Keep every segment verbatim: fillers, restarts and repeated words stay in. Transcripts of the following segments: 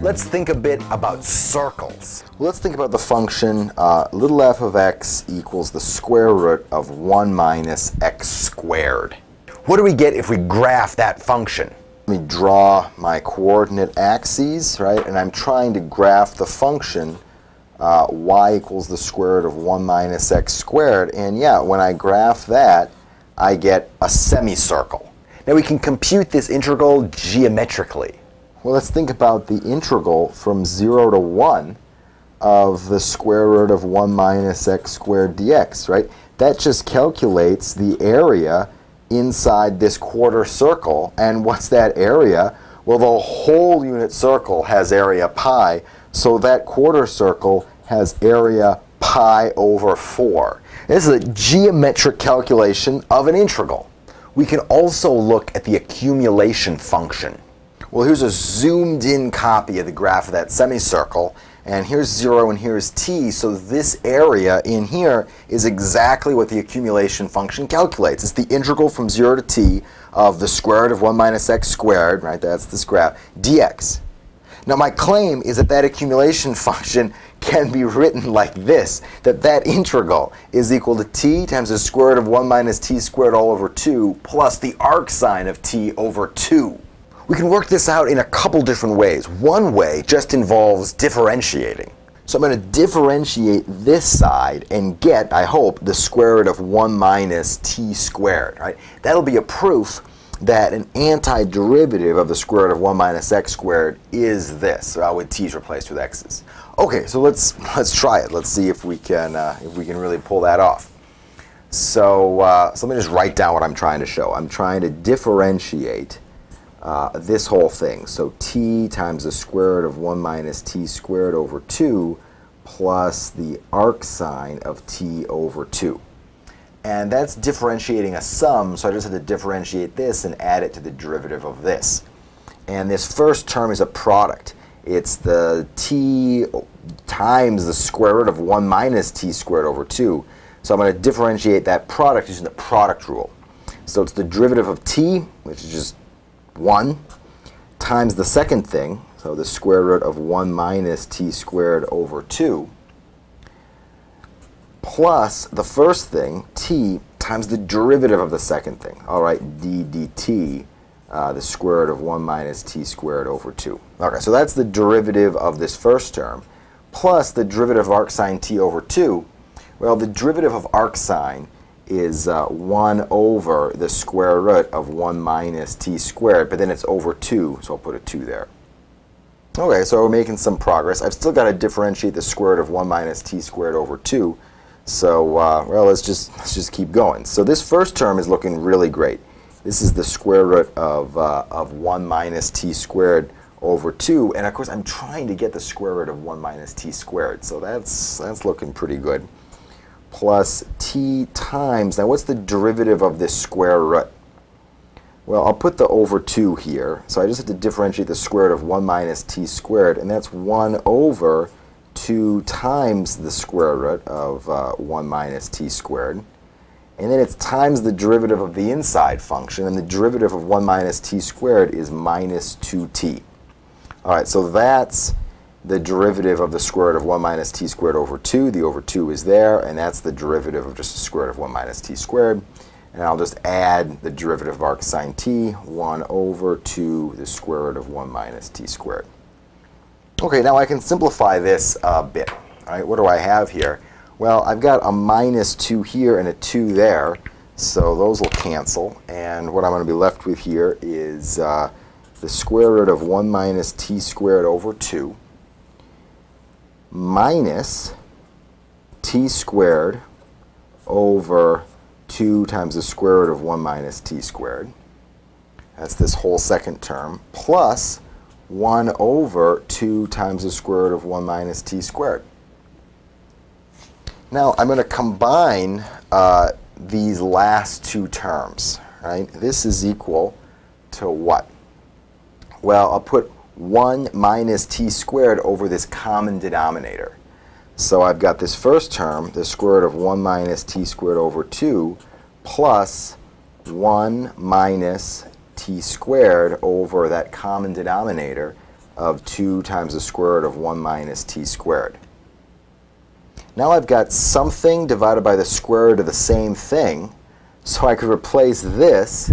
Let's think a bit about circles. Let's think about the function uh, little f of x equals the square root of one minus x squared. What do we get if we graph that function? Let me draw my coordinate axes, right? And I'm trying to graph the function uh, y equals the square root of one minus x squared. And yeah, when I graph that, I get a semicircle. Now we can compute this integral geometrically. Well, let's think about the integral from zero to one of the square root of one minus x squared dx, right? That just calculates the area inside this quarter circle. And what's that area? Well, the whole unit circle has area pi, so that quarter circle has area pi over four. This is a geometric calculation of an integral. We can also look at the accumulation function. Well, here's a zoomed in copy of the graph of that semicircle, and here's zero and here's t, so this area in here is exactly what the accumulation function calculates. It's the integral from zero to t of the square root of one minus x squared, right, that's this graph, dx. Now my claim is that that accumulation function can be written like this, that that integral is equal to t times the square root of one minus t squared all over two plus the arcsine of t over two. We can work this out in a couple different ways. One way just involves differentiating. So I'm going to differentiate this side and get, I hope, the square root of one minus t squared. Right? That'll be a proof that an antiderivative of the square root of one minus x squared is this, uh, with t's replaced with x's. Okay, so let's let's try it. Let's see if we can uh, if we can really pull that off. So, uh, so let me just write down what I'm trying to show. I'm trying to differentiate Uh, this whole thing. So t times the square root of one minus t squared over two plus the arcsine of t over two. And that's differentiating a sum, so I just have to differentiate this and add it to the derivative of this. And this first term is a product. It's the t times the square root of one minus t squared over two. So I'm going to differentiate that product using the product rule. So it's the derivative of t, which is just one, times the second thing, so the square root of one minus t squared over two, plus the first thing, t, times the derivative of the second thing. All right, d dt, uh, the square root of one minus t squared over two. Okay, so that's the derivative of this first term, plus the derivative of arcsine t over two. Well, the derivative of arcsine is uh, one over the square root of one minus t squared, but then it's over two, so I'll put a two there. Okay, so we're making some progress. I've still got to differentiate the square root of one minus t squared over two, so uh, well, let's just let's just keep going. So this first term is looking really great. This is the square root of uh, of one minus t squared over two, and of course I'm trying to get the square root of one minus t squared, so that's that's looking pretty good. Plus t times, now what's the derivative of this square root? Well, I'll put the over two here, so I just have to differentiate the square root of one minus t squared, and that's one over two times the square root of uh, one minus t squared. And then it's times the derivative of the inside function, and the derivative of one minus t squared is minus two t. All right, so that's the derivative of the square root of one minus t squared over two. The over two is there, and that's the derivative of just the square root of one minus t squared. And I'll just add the derivative of arcsine t, one over two, the square root of one minus t squared. Okay, now I can simplify this a bit. All right, what do I have here? Well, I've got a minus two here and a two there, so those will cancel. And what I'm going to be left with here is uh, the square root of one minus t squared over two minus t squared over two times the square root of one minus t squared. That's this whole second term, plus one over two times the square root of one minus t squared. Now I'm going to combine uh, these last two terms. Right? This is equal to what? Well, I'll put one minus t squared over this common denominator. So I've got this first term, the square root of one minus t squared over two, plus one minus t squared over that common denominator. of two times the square root of one minus t squared. Now I've got something divided by the square root of the same thing, so I could replace this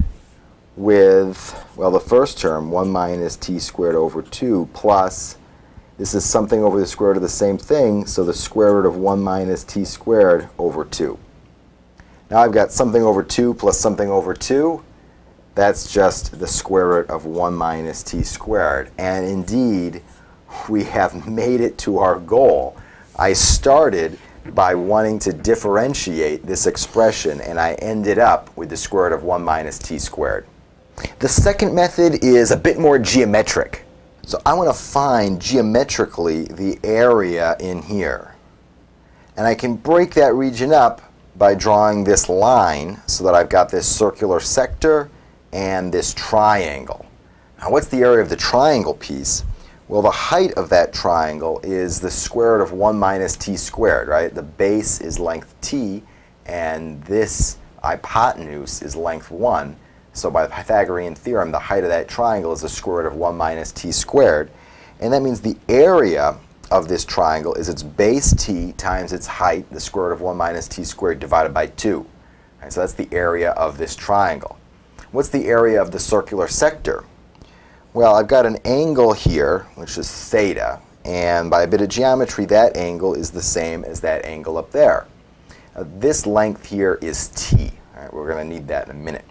with, well, the first term, one minus t squared over two, plus, this is something over the square root of the same thing, so the square root of one minus t squared over two. Now I've got something over two plus something over two. That's just the square root of one minus t squared. And indeed, we have made it to our goal. I started by wanting to differentiate this expression, and I ended up with the square root of one minus t squared. The second method is a bit more geometric. So I want to find geometrically the area in here. And I can break that region up by drawing this line so that I've got this circular sector and this triangle. Now what's the area of the triangle piece? Well, the height of that triangle is the square root of one minus t squared, right? The base is length t, and this hypotenuse is length one. So by the Pythagorean theorem, the height of that triangle is the square root of one minus t squared. And that means the area of this triangle is its base t times its height, the square root of one minus t squared, divided by two. Right, so that's the area of this triangle. What's the area of the circular sector? Well, I've got an angle here, which is theta. And by a bit of geometry, that angle is the same as that angle up there. Now, this length here is t. All right, we're going to need that in a minute.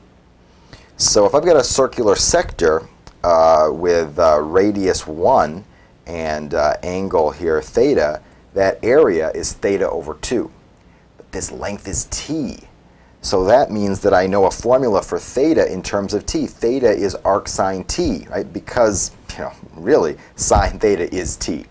So if I've got a circular sector uh, with uh, radius one and uh, angle here theta, that area is theta over two. But this length is t. So that means that I know a formula for theta in terms of t. Theta is arc sine t, right? Because, you know, really, sine theta is t.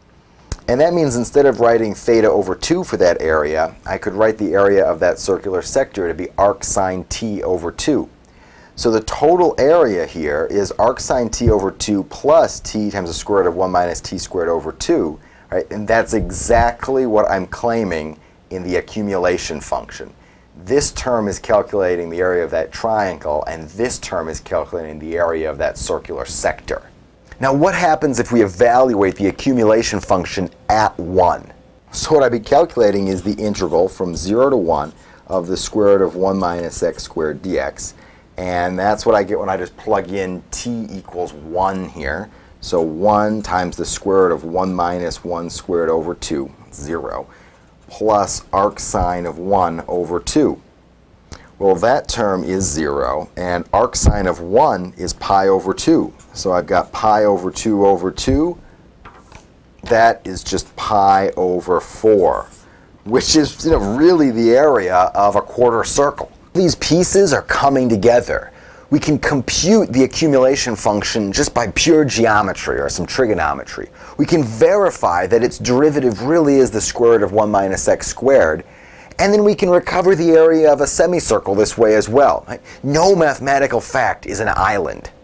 And that means instead of writing theta over two for that area, I could write the area of that circular sector to be arc sine t over two. So the total area here is arc sine t over two plus t times the square root of one minus t squared over two, right? And that's exactly what I'm claiming in the accumulation function. This term is calculating the area of that triangle, and this term is calculating the area of that circular sector. Now what happens if we evaluate the accumulation function at one? So what I'd be calculating is the integral from zero to one of the square root of one minus x squared dx. And that's what I get when I just plug in t equals one here. So one times the square root of one minus one squared over two, zero, plus arc sine of one over two. Well, that term is zero, and arc sine of one is pi over two. So I've got pi over two over two. That is just pi over four, which is, you know, really the area of a quarter circle. These pieces are coming together. We can compute the accumulation function just by pure geometry or some trigonometry. We can verify that its derivative really is the square root of one minus x squared, and then we can recover the area of a semicircle this way as well. Right? No mathematical fact is an island.